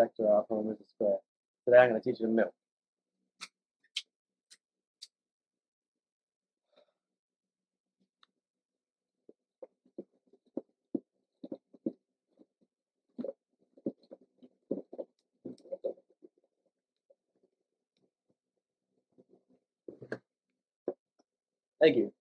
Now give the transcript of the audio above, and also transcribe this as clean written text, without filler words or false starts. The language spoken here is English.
vector off home is a square. Today I'm going to teach you to milk. Thank you.